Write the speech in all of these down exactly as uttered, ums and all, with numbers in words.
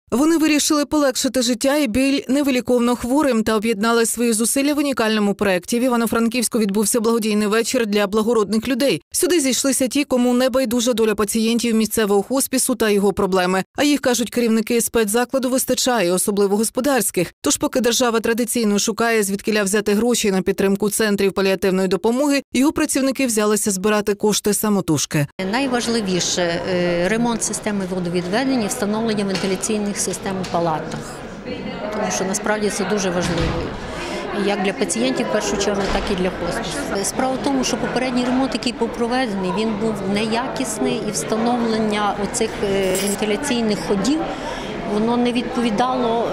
Вони вирішили полегшити життя і біль невиліковно хворим та об'єднали свої зусилля в унікальному проєкті. В Івано-Франківську відбувся благодійний вечір для благородних людей. Сюди зійшлися ті, кому не байдужа доля пацієнтів місцевого хоспісу та його проблеми. А їх, кажуть керівники спецзакладу, вистачає, особливо господарських. Тож поки держава традиційно шукає, звідкиля взяти гроші на підтримку центрів паліативної допомоги, його працівники взялися збирати кошти самотужки. Найважливіше – ремонт системи водовідведення, встановлення вентиляційних систем у палатах. Тому що насправді це дуже важливо. Як для пацієнтів, в першу чергу, так і для хоспісу. Справа в тому, що попередній ремонт, який був проведений, він був неякісний, і встановлення оцих вентиляційних ходів, воно не відповідало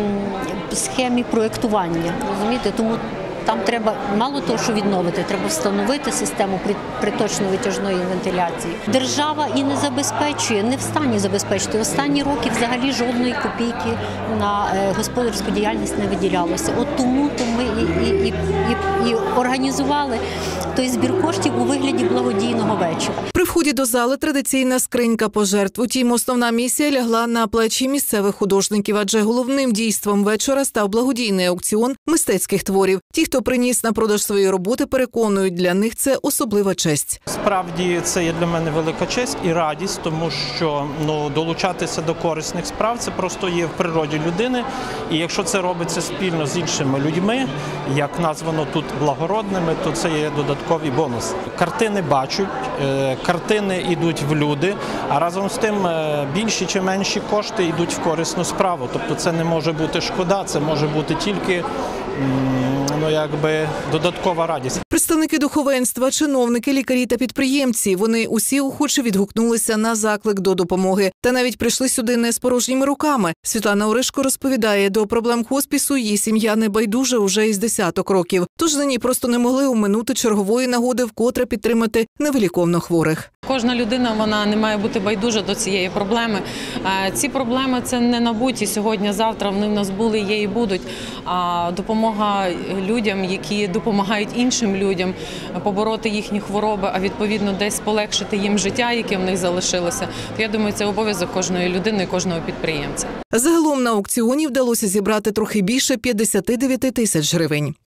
схемі проєктування. Розумієте? Тому там треба, мало того, що відновити, треба встановити систему приточно-витяжної вентиляції. Держава і не забезпечує, не в стані забезпечити. Останні роки взагалі жодної копійки на господарську діяльність не виділялося. От тому то ми і, і, і, і, і організували той збір коштів у вигляді благодійного вечора. При вході до зали традиційна скринька пожертв. Утім, основна місія лягла на плечі місцевих художників, адже головним дійством вечора став благодійний аукціон мистецьких творів. Ті, хто приніс на продаж свої роботи, переконують, для них це особлива честь. Справді, це є для мене велика честь і радість, тому що ну, долучатися до корисних справ – це просто є в природі людини. І якщо це робиться спільно з іншими людьми, як названо тут благородними, то це є додатковий бонус. Картини бачать, картини йдуть в люди, а разом з тим більші чи менші кошти йдуть в корисну справу. Тобто це не може бути шкода, це може бути тільки ну, якби додаткова радість. Представники духовенства, чиновники, лікарі та підприємці – вони усі охоче відгукнулися на заклик до допомоги. Та навіть прийшли сюди не з порожніми руками. Світлана Оришко розповідає, до проблем хоспісу її сім'я не байдуже уже із десяток років. Тож нині просто не могли оминути чергової нагоди вкотре підтримати невиліковно хворих. Кожна людина, вона не має бути байдужа до цієї проблеми. Ці проблеми – це не набуті сьогодні-завтра, вони в нас були, є і будуть. А допомога людям, які допомагають іншим людям побороти їхні хвороби, а відповідно десь полегшити їм життя, яке в них залишилося, то я думаю, це обов'язок кожної людини, кожного підприємця. Загалом на аукціоні вдалося зібрати трохи більше п'ятдесят дев'ять тисяч гривень.